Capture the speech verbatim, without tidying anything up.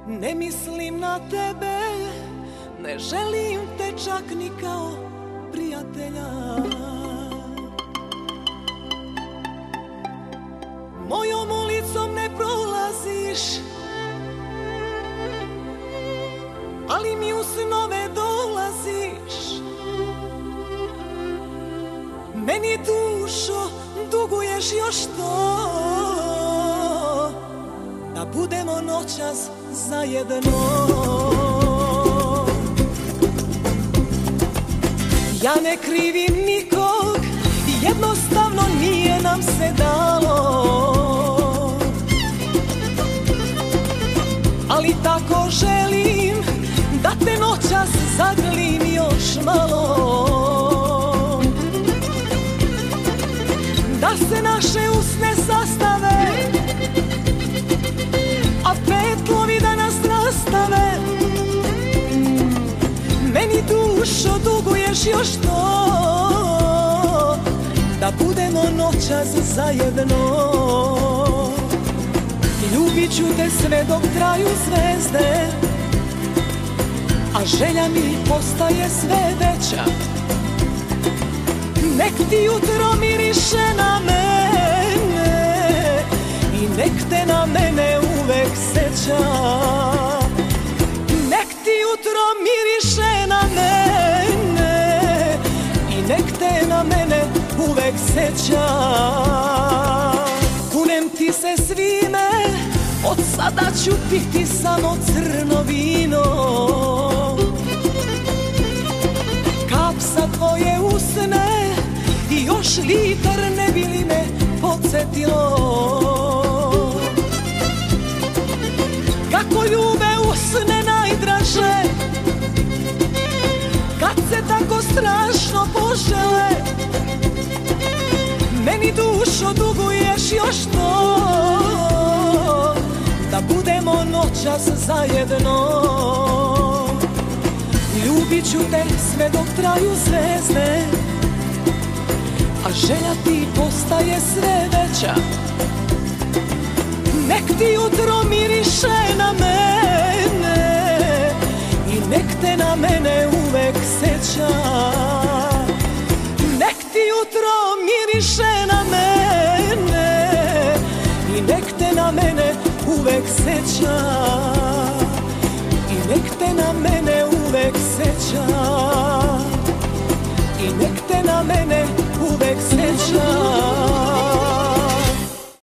Ne mislim na tebe, ne želim te čak ni kao prijatelja. Mojom ulicom ne prolaziš, ali mi u snove dolaziš. Meni dušo duguješ još to, da budemo noćas zajedno. Ja ne krivim nikog, jednostavno nije nam se dalo, ali tako želim da te noćas zagrlim još malo, da se naše usne sastave, a petlovi da nas rastave. Meni dušo duguješ još to, da budemo noćas zajedno. Ljubit ću te sve dok traju zvezde, a želja mi postaje sve veća. Nek ti jutro miriše na mene i nek te na mene uvek seća. Nek ti jutro miriše na mene i nek te na mene uvek seća. Kunem ti se svime, od sada ću piti samo crno vino. Kap sa tvoje usne i još litar, ne bi li me podsjetilo kako ljube usne najdraže, kad se tako strašno požele. Meni dušo duguješ još to, da budemo noćas zajedno. Ljubit ću te sve dok traju zvezde, a želja ti postaje sve veća. Nek ti jutro miriše na mene i nek te na mene uvek seća. Nek ti jutro miriše na mene i nek te na mene uvek seća. I nek te na mene